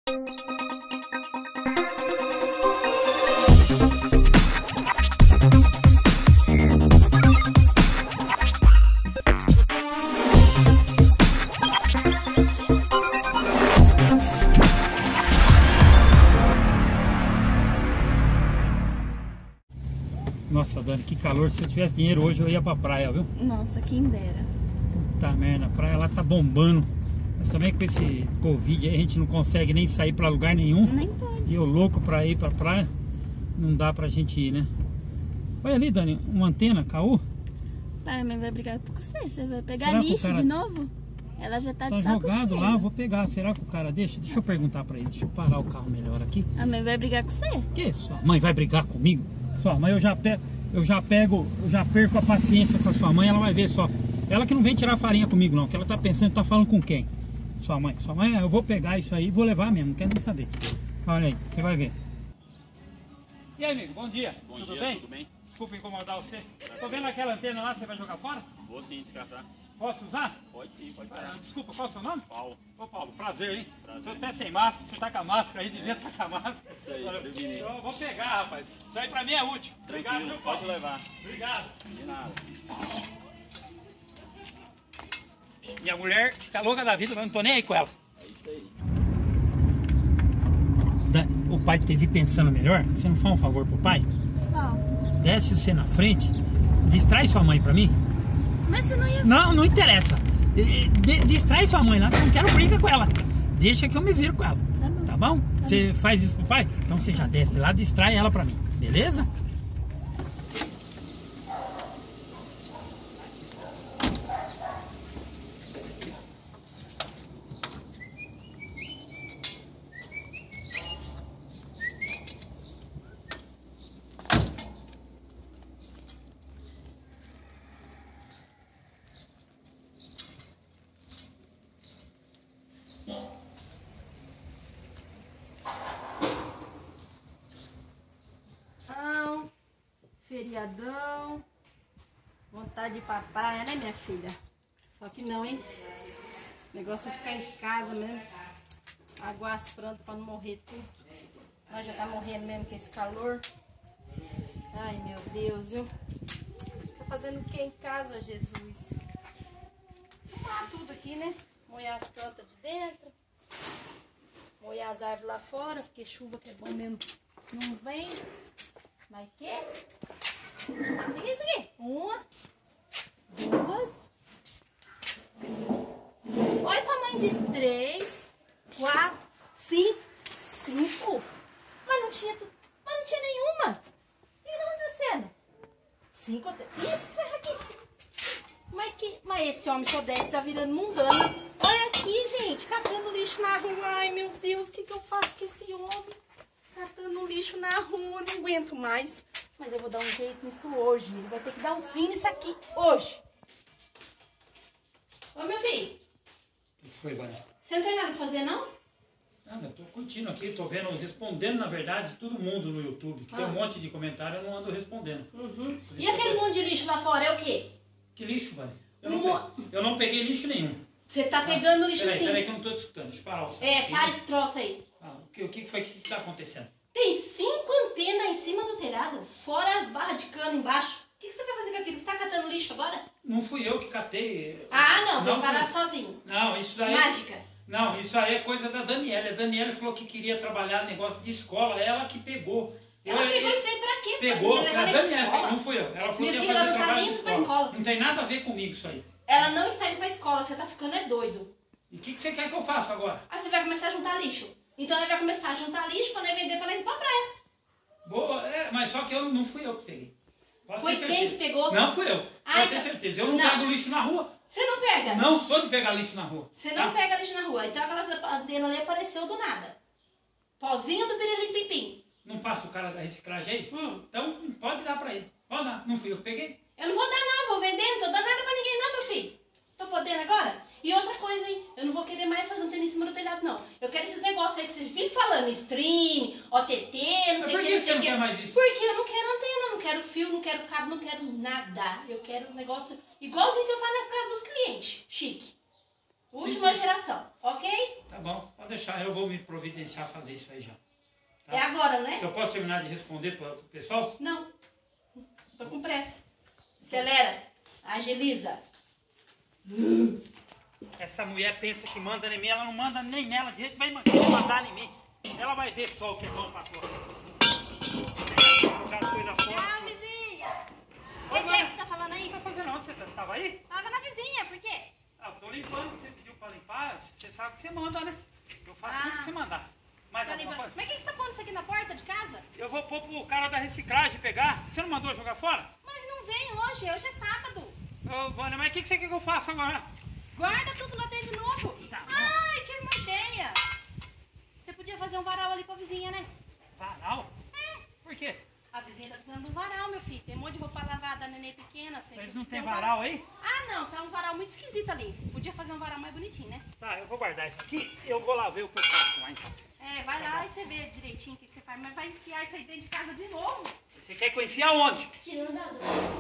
Nossa, Dani, que calor. Se eu tivesse dinheiro hoje eu ia pra praia, viu? Nossa, quem dera. Puta merda, a praia lá tá bombando. Mas também com esse Covid aí a gente não consegue nem sair pra lugar nenhum. Nem pode. E eu louco pra ir pra praia, não dá pra gente ir, né? Olha ali, Dani, uma antena, caô. Pai, a mãe vai brigar com você. Você vai pegar Será que o lixo cara de novo? Ela já tá Tá de saco jogado cheio. lá, eu vou pegar. Será que o cara deixa? Deixa eu perguntar pra ele. Deixa eu parar o carro melhor aqui. A mãe vai brigar com você. Que sua mãe vai brigar comigo? Sua mãe eu já perco a paciência com a sua mãe, ela vai ver só. Ela que não vem tirar farinha comigo não, que ela tá pensando, tá falando com quem? Sua mãe, eu vou pegar isso aí e vou levar mesmo, não quero nem saber. Olha aí, você vai ver. E aí, amigo, bom dia. Tudo bem? Tudo bem? Desculpa incomodar você. Tô vendo aquela antena lá, você vai jogar fora? Vou sim descartar. Posso usar? Pode sim, pode parar. Desculpa, qual é o seu nome? Paulo. Ô Paulo, prazer, hein? Prazer. Tô até sem máscara, você tá com a máscara aí, devia estar com a máscara. Isso aí, Olha, preveni. eu vou pegar, rapaz. Isso aí pra mim é útil. Obrigado, Tranquilo, viu, Paulo? pode levar. Obrigado. De nada. Minha mulher tá louca da vida, mas não tô nem aí com ela. É isso aí. O pai teve pensando melhor, você não faz um favor pro pai? Qual? Desce você na frente, distrai sua mãe pra mim. Mas você não ia... Não interessa. Distrai sua mãe lá, que eu não quero briga com ela. Deixa que eu me viro com ela. Tá bom. Tá bom? Você faz isso pro pai? Então você já desce lá, distrai ela pra mim. Beleza? Feriadão, vontade de ir pra praia, né, minha filha? Só que não, hein? O negócio é ficar em casa mesmo, aguar as plantas pra não morrer tudo. Nós já tá morrendo mesmo com esse calor. Ai, meu Deus, viu? Tá fazendo o que em casa, Jesus? Ah, tudo aqui, né? Molhar as plantas de dentro, molhar as árvores lá fora, porque chuva que é bom mesmo não vem. Mas que? O que é isso aqui? Uma, duas. Olha o tamanho disso. 3, 4, 5, 5. Mas não tinha nenhuma. O que tá acontecendo? 5. Isso, ferra aqui. Mas esse homem só deve estar virando mundano. Olha aqui, gente, catando lixo na rua. Ai, meu Deus, o que eu faço com esse homem? Catando lixo na rua, não aguento mais. Mas eu vou dar um jeito nisso hoje. Ele vai ter que dar um fim nisso aqui hoje. Ô, meu filho. O que foi, Vânia? Você não tem nada pra fazer, não? Nada, eu tô curtindo aqui, tô vendo, respondendo, na verdade, todo mundo no YouTube. Que tem um monte de comentário, eu não ando respondendo. E aquele monte de lixo lá fora é o quê? Que lixo, Vânia? Mo- Eu não peguei lixo nenhum. Você tá pegando lixo sim. Peraí que eu não tô escutando. Deixa eu parar o som. Para esse troço aí. O que foi? O que tá acontecendo? Tem 5 antenas em cima do telhado, fora as barras de cano embaixo. O que você quer fazer com aquilo? Você tá catando lixo agora? Não fui eu que catei. Ah, não, vem fui- parar sozinho. Não, isso daí... Mágica. Não, isso aí é coisa da Daniela. A Daniela falou que queria trabalhar negócio de escola, ela que pegou. Ela pegou isso aí pra quê? Pegou, Pra foi levar a na Daniela, escola? não fui eu. Ela falou Minha que ia filha fazer não tá trabalho nem de indo pra escola. escola. Não tem nada a ver comigo isso aí. Ela não está indo pra escola, você tá ficando doido. E o que você quer que eu faça agora? Aí você vai começar a juntar lixo. Então ele vai começar a juntar lixo pra nós vender pra nós ir pra praia. Boa, mas só que não fui eu que peguei. Pode Foi ter quem certeza. que pegou? Não fui eu. Ai, Pode ter certeza. Eu não não. trago lixo na rua. Você não pega? Não sou de pegar lixo na rua. Você não tá? pega lixo na rua. Então aquelas antenas ali apareceu do nada. Pozinho do Pirilim Pipim. Não passa o cara da reciclagem aí? Então pode dar pra ele. Pode dar. Não fui eu que peguei. Eu não vou dar não, eu vou vender, não tô dando nada pra ninguém não, meu filho. Tô podendo agora? E outra coisa, hein? Eu não vou querer mais essas antenas em cima do telhado, não. Eu quero esses negócios aí que vocês vivem falando, stream, OTT, não sei o que, Por que você não quer mais isso? Porque eu não quero antena, não quero fio, não quero cabo, não quero nada. Eu quero um negócio igualzinho você faz nas casas dos clientes. Chique. Última geração, ok? Tá bom, pode deixar. Eu vou me providenciar a fazer isso aí já. Tá? É agora, né? Eu posso terminar de responder pro pessoal? Não. Tô com pressa. Acelera. Agiliza. Essa mulher pensa que manda em mim, ela não manda nem nela, de jeito vai mandar em mim. Ela vai ver só o que é bom pra fora. Jogar as coisas fora. Tchau, vizinha. O que é que você tá falando aí? O que você tá fazendo onde? Você estava aí? Tava na vizinha, por quê? Ah, eu tô limpando, você pediu pra limpar, você sabe que você manda, né? Eu faço tudo que você mandar. Mas, Tá limpando. Mas quem que você tá pondo isso aqui na porta de casa? eu vou pôr pro cara da reciclagem pegar. Você não mandou jogar fora? Mas não vem hoje é sábado. Ô, Vânia, mas o que você quer que eu faça agora? Guarda tudo lá dentro de novo. Tá bom. Ai, tive uma ideia. Você podia fazer um varal ali pra vizinha, né? Varal? É. Por quê? A vizinha tá precisando de um varal, meu filho. Tem um monte de roupa lavada, neném pequena. Mas não tem um varal aí? Ah, não. Tá um varal muito esquisito ali. Podia fazer um varal mais bonitinho, né? Tá, eu vou guardar isso aqui e eu vou lá ver o que eu faço lá então. É, vai lá e você vê direitinho o que você faz. Mas vai enfiar isso aí dentro de casa de novo. Você quer que eu enfie aonde? Que não dá.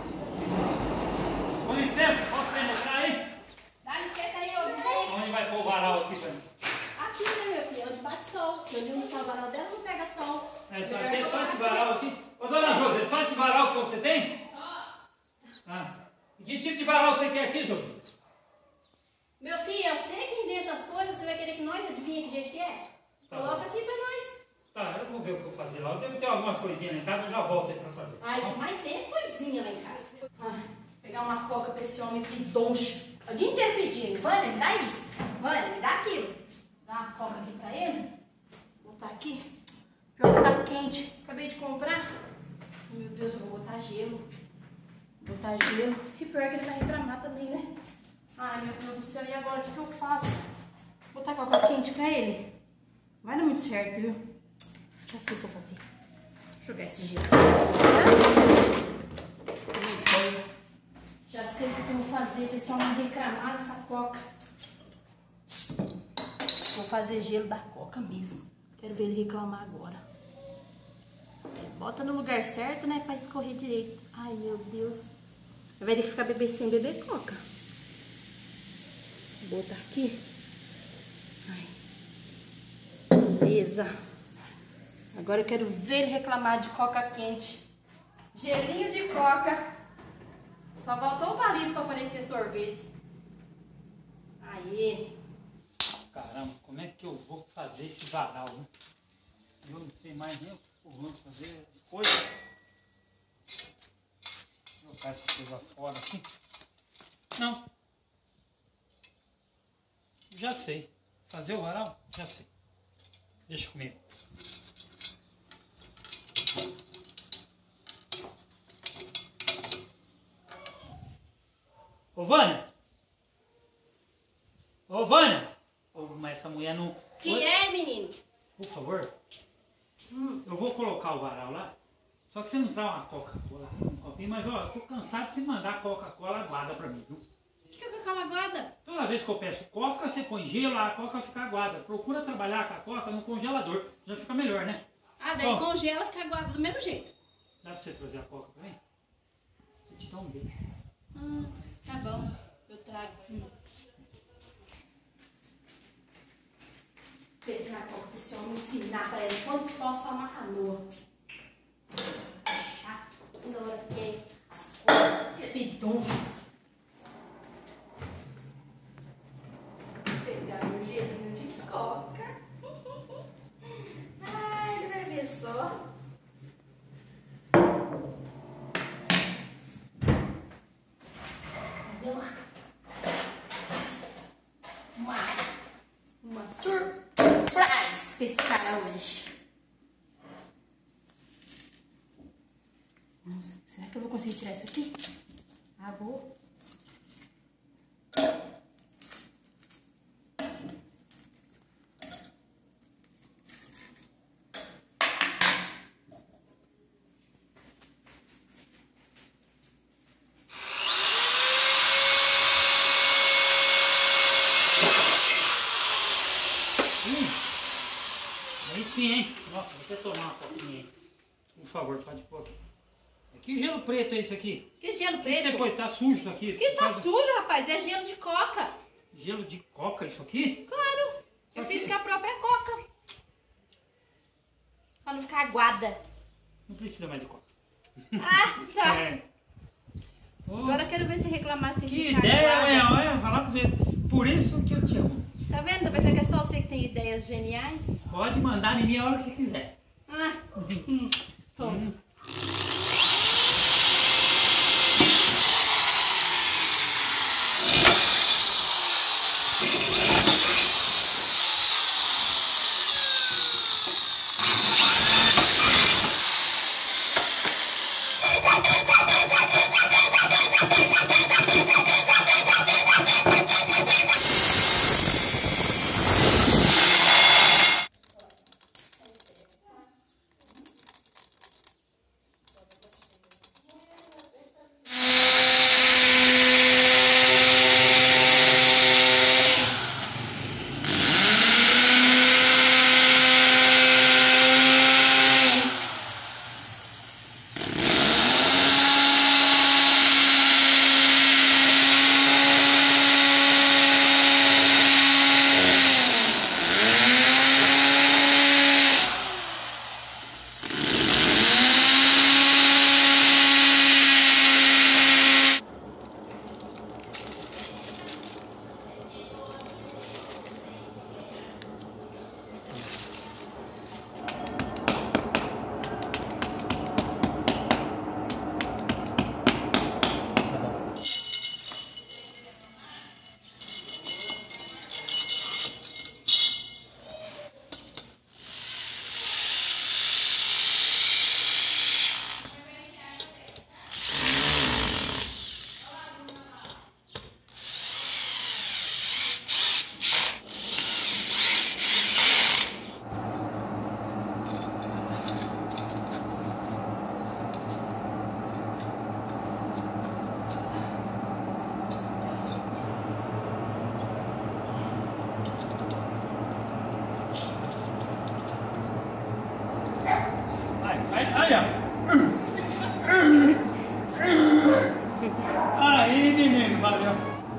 Com licença, posso penetrar aí? Dá licença aí, ô vizinho. Onde vai pôr o varal aqui pra mim? Aqui, né, meu filho? Onde bate sol. Eu não tá o varal dela, não pega sol. É só esse varal aqui. Ô, dona José, é só esse varal que você tem? Ah. E que tipo de varal você quer aqui, José? Meu filho, eu sei que inventa as coisas, você vai querer que nós adivinhe que jeito que é? Tá Coloca bom. aqui pra nós. Tá, eu vou ver o que eu vou fazer lá. Eu devo ter algumas coisinhas lá em casa, eu já volto aí pra fazer. Ai, que mais tem coisinha lá em casa. Pegar uma coca pra esse homem pidoncho. O dia inteiro pedindo. Vânia, me dá isso. Vânia, me dá aquilo. Dá uma coca aqui pra ele. Vou botar aqui. Pior que tá quente. Acabei de comprar. Meu Deus, eu vou botar gelo. Vou botar gelo. E pior que ele vai reclamar também, né? Ai, meu Deus do céu. E agora o que eu faço? Vou botar coca quente pra ele? Vai dar muito certo, viu? Já sei o que eu vou fazer. Vou jogar esse gelo. Já sei o que eu vou fazer, pessoal, não reclamar dessa coca. Vou fazer gelo da coca mesmo. Quero ver ele reclamar agora. Bota no lugar certo, né, pra escorrer direito. Ai, meu Deus. Vai ter que ficar sem beber coca. Vou botar aqui. Ai. Beleza. Agora eu quero ver ele reclamar de coca quente. Gelinho de coca. Só faltou o palito pra parecer sorvete. Aí. Caramba, como é que eu vou fazer esse varal, né? Eu não sei mais nem o que eu vou fazer coisas. Vou jogar essa coisa fora aqui. Não. Já sei. Fazer o varal? Já sei. Deixa comigo. Ô, Vânia! Ô, Vânia! Ô, mas essa mulher não... Que é, menino? Por favor. Eu vou colocar o varal lá. Só que você não dá uma Coca-Cola aqui num copinho. Mas, ó, eu tô cansado de você mandar Coca-Cola aguada pra mim, viu? O que é Coca-Cola aguada? Toda vez que eu peço Coca, você põe gelo, a Coca fica aguada. Procura trabalhar com a Coca no congelador. Já fica melhor, né? Ah, daí Ó. congela e fica aguada do mesmo jeito. Dá pra você trazer a Coca pra mim? Eu te dou um beijo. Tá bom. Eu trago. Pegar a coca pra esse homem ensinar pra ele quantos posso tomar uma canoa. Chato. Toda hora que quer as coisas. Pidoncho. Pegar um gelinho de coca. Ai, ele vai ver só. Fazer uma surpresa pra esse cara hoje. Nossa, será que eu vou conseguir tirar isso aqui? Ah, vou. Aí sim, hein? Nossa, vou até tomar uma copinha aí. Por favor, pode pôr aqui. Que gelo preto é esse aqui? Que gelo O que preto? você põe? Tá sujo isso aqui? Que tá sujo, rapaz? É gelo de coca. Gelo de coca isso aqui? Claro, eu fiz com a própria coca. Pra não ficar aguada. Não precisa mais de coca. Ah, tá. É. Oh, Agora eu quero ver se reclamar se que ficar ideia, aguada. olha, falar pra você. Por isso que eu te amo. Tá vendo? Tá pensando que é só você que tem ideias geniais? Pode mandar em mim a hora que você quiser. Ah, tonto. Aí, menino, valeu.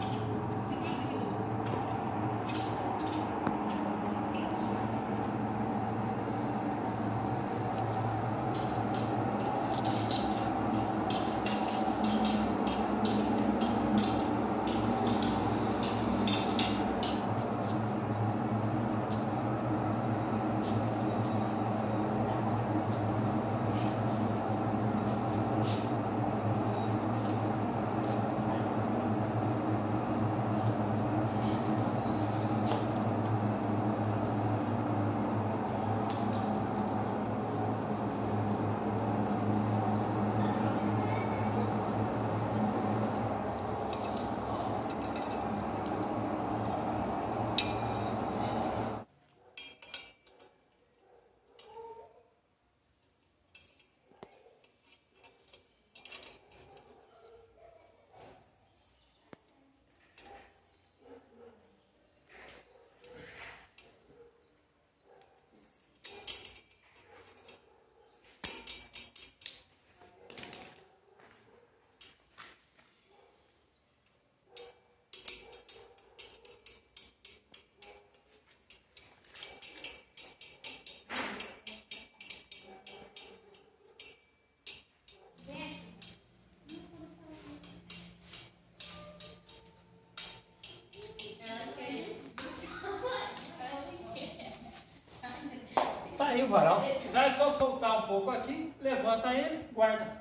Tá aí o varal. Se quiser só soltar um pouco aqui, levanta ele, guarda.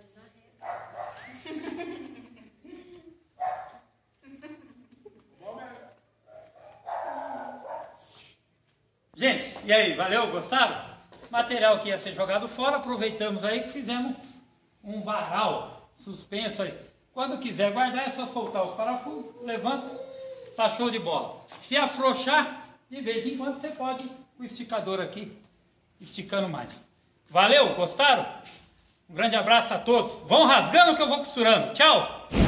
Gente, e aí, valeu? Gostaram? Material que ia ser jogado fora, aproveitamos aí que fizemos um varal suspenso aí. Quando quiser guardar é só soltar os parafusos, levanta, tá show de bola. Se afrouxar, de vez em quando você pode o esticador aqui, esticando mais. Valeu? Gostaram? Um grande abraço a todos. Vão rasgando que eu vou costurando. Tchau!